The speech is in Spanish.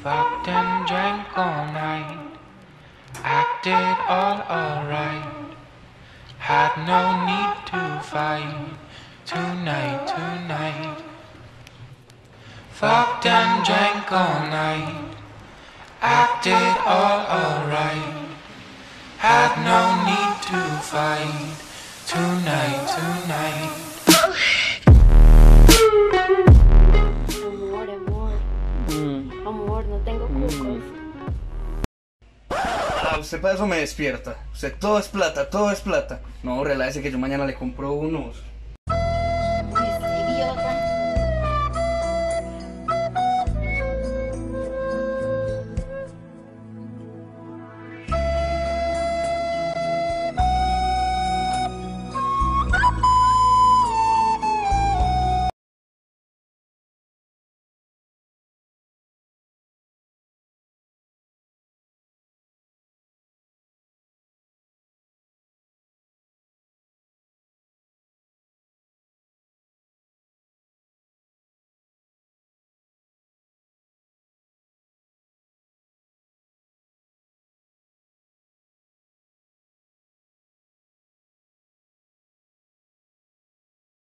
Fucked and drank all night, acted all alright. Had no need to fight tonight, tonight. Fucked and drank all night, acted all alright. Had no need to fight tonight, tonight. Amor, no tengo cucos. Usted para eso me despierta. Usted todo es plata, todo es plata. No, relájese que yo mañana le compro unos.